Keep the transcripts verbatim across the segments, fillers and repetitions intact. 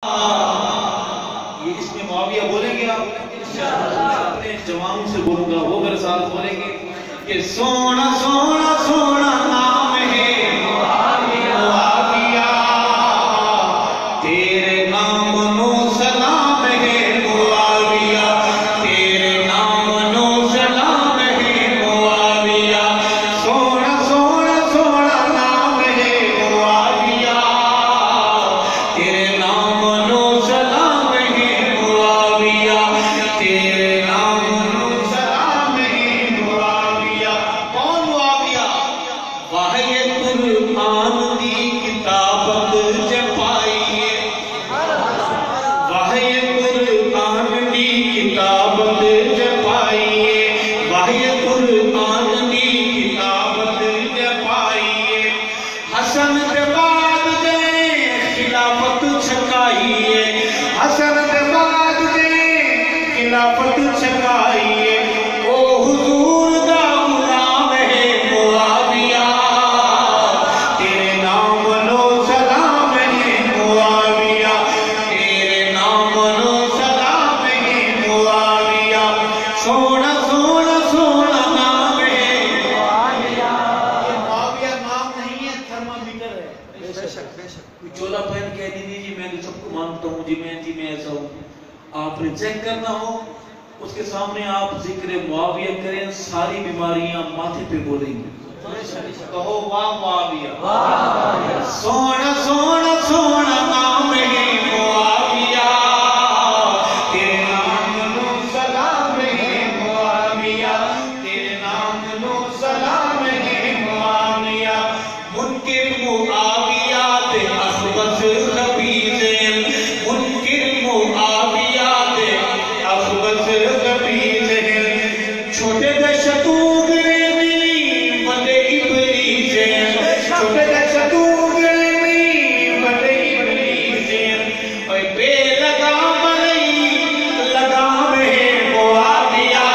یہ اس میں معاویہ بولیں گے آپ اپنے جوانوں سے بولوں گا، وہ میرے ساتھ بولیں گے کہ سونا سونا سونا نام ہے معاویہ، تیرے نام نو سلام ہے معاویہ، تیرے نام نو سلام ہے معاویہ، سونا سونا سونا نام ہے معاویہ، تیرے نام نو سلام ہے معاویہ، تیرے نام نو سلام ہے معاویہ۔ کون معاویہ؟ وحی قرآن دی کتابت جپائیے، وحی قرآن دی کتابت جپائیے، وحی قرآن دی کتابت جپائیے، حسن دے بعد دے خلافت چھکائیے، حسن دے بعد دے خلافت چھکائیے، او حضور دا غلام ہے معاویہ، تیرے نام نو سلام ہے معاویہ، تیرے نام نو سلام ہے معاویہ، سونا سونا سونا نام ہے معاویہ۔ یہ معاویہ نام نہیں ہے، تھرمامیٹر ہے۔ بے شک بے شک کوئی چولا پہن کے نہیں نہیں جی میں تو سب کو مانتا ہوں جی میں جی میں ایسا ہوں، آپ نے چیک کرنا ہو اس کے سامنے آپ ذکر معاویہ کریں، ساری بیماریاں ماتھے پہ بولیں گے، کہو واہ معاویہ، سونا سونا سونا نام ہے معاویہ، تیرے نام نو سلام ہے معاویہ، تیرے نام نو سلام ہے معاویہ، منکر معاویہ تے اخبث خبیث، منکر معاویہ تے اخبث خبیث، چھوٹے دشتوگ بھی بڑے ابلیس، چھوٹے دشتوگ بھی بڑے ابلیس، اوے بے لگام نہیں لگام ہے معاویہ،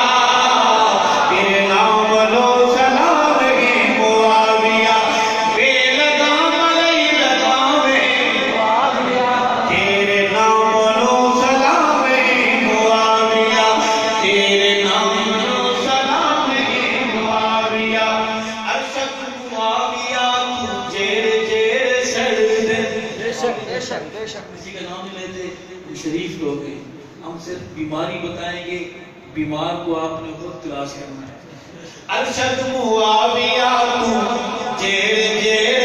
تیرے نام نو سلام ہے معاویہ، بے لگام نہیں لگام ہے معاویہ، تیرے نام نو سلام ہے معاویہ، تیرے نام نو سلام ہے معاویہ، ارشد معاویہ تو جیڑ جیڑ سڑ دے، بے شک بے شک بے شک کسی کا نام نہیں لیتے، ہم شریف لوگ ہیں، ہم صرف بیماری بتائیں گے، بیمار کو آپ نے خود تلاش کرنا ہے۔ ارشد معاویہ تو جیڑ جیڑ